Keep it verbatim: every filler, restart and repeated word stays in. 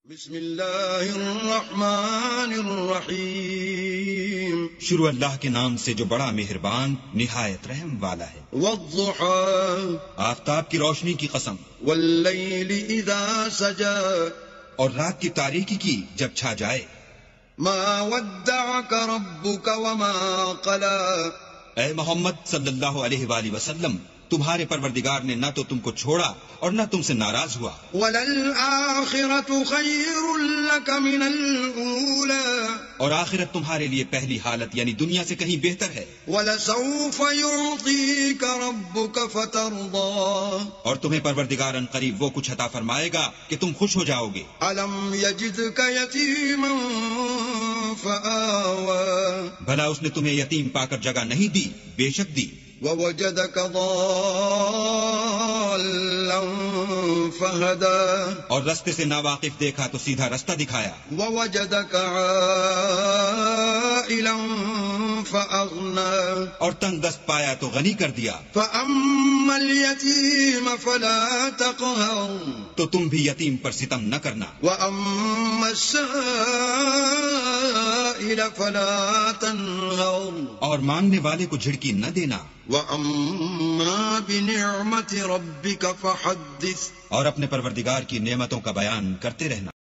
بسم اللہ الرحمن الرحیم، شروع اللہ کے نام سے جو بڑا مہربان نہایت رحم والا ہے۔ والضحى، آفتاب کی روشنی کی قسم، واللیل اذا سجا، اور رات کی تاریکی کی جب چھا جائے۔ ما ودعك ربك وما قلى، اے محمد صلی اللہ علیہ وآلہ وسلم، تمہارے پروردگار نے نہ تو تم کو چھوڑا اور نہ تم سے ناراض ہوا۔ وللآخرة خیر لك من الأولى، اور آخرت تمہارے لیے پہلی حالت یعنی دنیا سے کہیں بہتر ہے۔ ولسوف يعطيك ربك فترضى، اور تمہیں پروردگار ان قریب وہ کچھ عطا فرمائے گا کہ تم خوش ہو جاؤ گے۔ ألم يجدك يتيما فآوى، بھلا اس نے تمہیں یتیم پا کر جگہ نہیں دی؟ بے شک دی۔ ووجدك ضالا فهدى، اور رستے سے ناواقف دیکھا تو سیدھا رستہ دکھایا۔ ووجدك عائلا فأغنى، اور تنگ دست پایا تو غنی کر دیا۔ فأما اليتيم فلا تقهر، تو تم بھی یتیم پر ستم نہ کرنا۔ وأما السائل فلا تنهر، اور مانگنے والے کو جھڑکی نہ دینا۔ وأما بنعمة ربك فحدث، اور اپنے پروردگار کی نعمتوں کا بیان کرتے رہنا۔